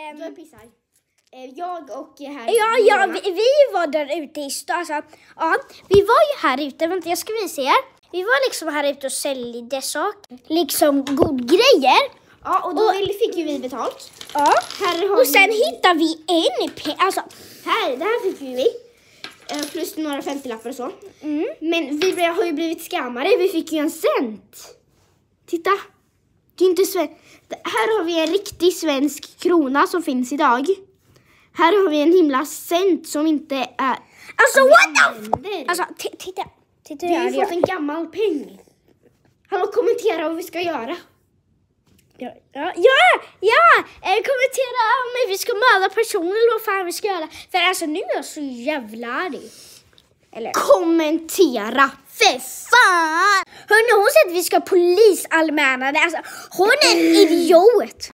Jag pissar. Jag och här. Ja, vi var där ute i stan. Alltså, ja, vi var ju här ute. Vänta, jag ska visa er. Vi var liksom här ute och sålde saker. Liksom god grejer. Ja, och då fick ju vi betalt. Ja, här har och sen hittade vi alltså det här fick vi. Plus några 50-lappar och så. Men vi har ju blivit skammare. Vi fick ju en cent. Titta. Det är inte här har vi en riktig svensk krona som finns idag. Här har vi en himla cent som inte är... Alltså, what the... Alltså, titta. Vi har ju fått en gammal peng. Hallå, kommentera vad vi ska göra. Ja, kommentera om vi ska mörda personer eller vad fan vi ska göra. För alltså, nu är jag så jävla arg. Eller kommentera. För fan! Hon säger att vi ska polisanmäla det. Alltså, hon är en idiot.